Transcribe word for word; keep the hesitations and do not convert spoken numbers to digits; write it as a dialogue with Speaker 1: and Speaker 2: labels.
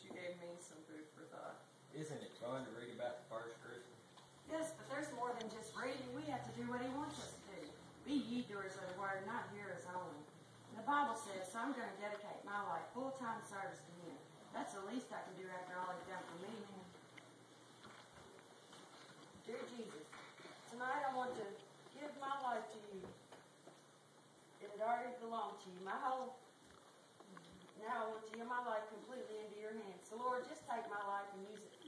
Speaker 1: you gave me some food for thought.
Speaker 2: Isn't it fun to read about the first Christmas?
Speaker 3: Yes, but there's more than just reading. We have to do what he wants us to do. Be ye doers of the word, not hearers only. And the Bible says, so I'm going to dedicate my life full-time service to him. That's the least I can do after all he's done for me. Dear Jesus, tonight I want to give my life to you. It had already belonged to you. My whole, now I want to give my life completely into your hands. So Lord, just take my life and use it